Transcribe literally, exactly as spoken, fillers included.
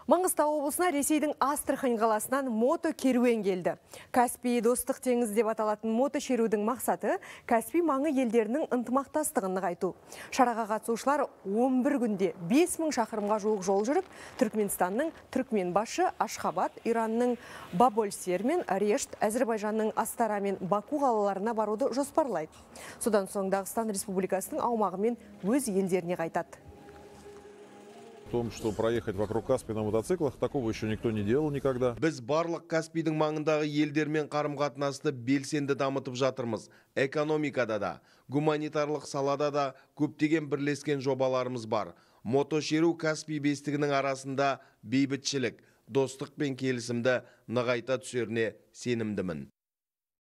Маңғыстау облысына Ресейдің Астрахань қаласынан мото керуен келді. Каспий достық теңіз деп аталатын мото шерудің мақсаты Каспий маңы елдерінің ынтымақтастығын нығайту. Шараға қатысушылар он бір күнде бес мың шақырымға жуық жол жүріп, Түркменстанның Түркменбашы, Ашхабад, Иранның Баболсер мен Решт, Әзірбайжанның Астара мен Баку қалаларына баруды жоспарлайды. Содан соң Дағыстан Республикасының аумағымен өз елдеріне қайтады. В том, что проехать вокруг Каспия на мотоциклах, такого еще никто не делал никогда. Біз барлық Каспийдің маңындағы елдермен қарым-қатынасты белсенді дамытып жатырмыз. Экономикада да, гуманитарлық салада да көптеген бірлескен жобаларымыз бар. Мотошеру Каспий бестігінің арасында бейбітшілік, достық пен келісімді нығайта түсеріне сенімдімін.